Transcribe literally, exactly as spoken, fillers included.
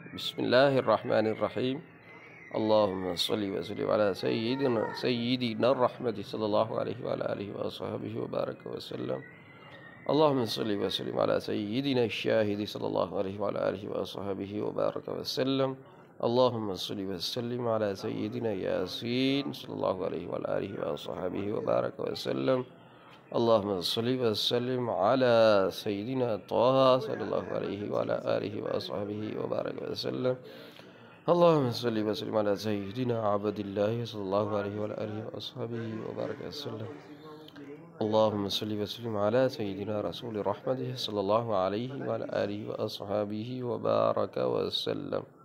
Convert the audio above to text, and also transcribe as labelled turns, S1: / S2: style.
S1: بسم الله الرحمن الرحيم. اللهم صل وسلم على سيدنا سيدنا الرحمة صلى الله عليه وعلى آله وصحبه وبارك وسلم. اللهم صل وسلم على سيدنا الشاهد صلى الله عليه وعلى آله وصحبه وبارك وسلم. اللهم صل وسلم على سيدنا ياسين صلى الله عليه وعلى آله وصحبه وبارك وسلم. اللهم صل وسلم على سيدنا طه صلى الله عليه وعلى آله وصحبه وبارك وسلم. اللهم صل وسلم على سيدنا عبد الله صلى الله عليه وعلى آله وصحبه وبارك وسلم. اللهم صل وسلم على سيدنا رسول رحمته صلى الله عليه وعلى آله وأصحابه وبارك وسلم.